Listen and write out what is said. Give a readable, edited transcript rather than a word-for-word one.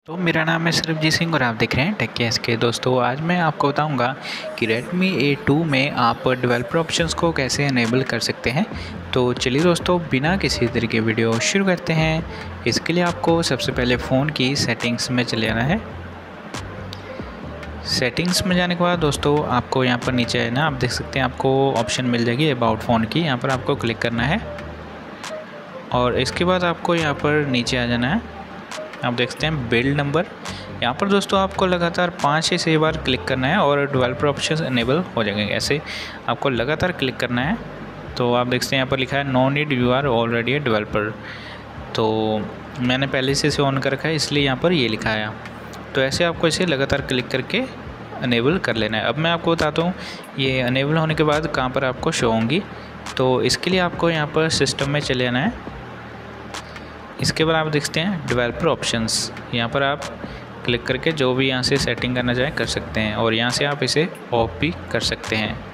तो मेरा नाम है सरबजीत सिंह और आप देख रहे हैं टेक केस के। दोस्तों आज मैं आपको बताऊंगा कि Redmi A2 में आप डेवलपर ऑप्शंस को कैसे इनेबल कर सकते हैं। तो चलिए दोस्तों बिना किसी तरह के वीडियो शुरू करते हैं। इसके लिए आपको सबसे पहले फ़ोन की सेटिंग्स में चले जाना है। सेटिंग्स में जाने के बाद दोस्तों आपको यहाँ पर नीचे है ना, आप देख सकते हैं आपको ऑप्शन मिल जाएगी अबाउट फ़ोन की। यहाँ पर आपको क्लिक करना है और इसके बाद आपको यहाँ पर नीचे आ जाना है। आप देख सकते हैं बिल्ड नंबर। यहाँ पर दोस्तों आपको लगातार 5 से 6 बार क्लिक करना है और डेवलपर ऑप्शन इनेबल हो जाएंगे। ऐसे आपको लगातार क्लिक करना है। तो आप देखते हैं यहाँ पर लिखा है no need, you are already a developer. तो मैंने पहले से इसे ऑन कर रखा है इसलिए यहाँ पर ये लिखा है। तो ऐसे आपको इसे लगातार क्लिक करके इनेबल कर लेना है। अब मैं आपको बताता हूँ ये इनेबल होने के बाद कहाँ पर आपको शो होंगी। तो इसके लिए आपको यहाँ पर सिस्टम में चले जाना है। इसके बाद आप देखते हैं डेवलपर ऑप्शंस, यहाँ पर आप क्लिक करके जो भी यहाँ से सेटिंग करना चाहें कर सकते हैं और यहाँ से आप इसे ऑफ भी कर सकते हैं।